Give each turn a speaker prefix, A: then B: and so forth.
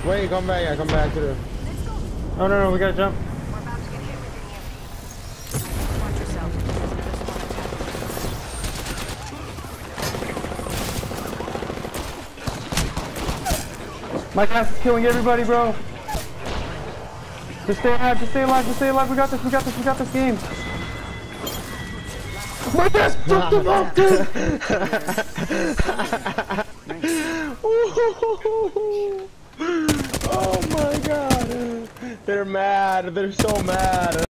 A: Wait, come back. Yeah, come back to the.
B: Oh no, we gotta jump.
C: We're about to get hit with an EMP. Watch yourself. There's another squad attack.
B: My gas is killing everybody, bro. Just stay alive, just stay alive, just stay alive. We got this, we got this, we got this game. My gas jumped him up, dude.
A: Oh my god. They're mad. They're so mad.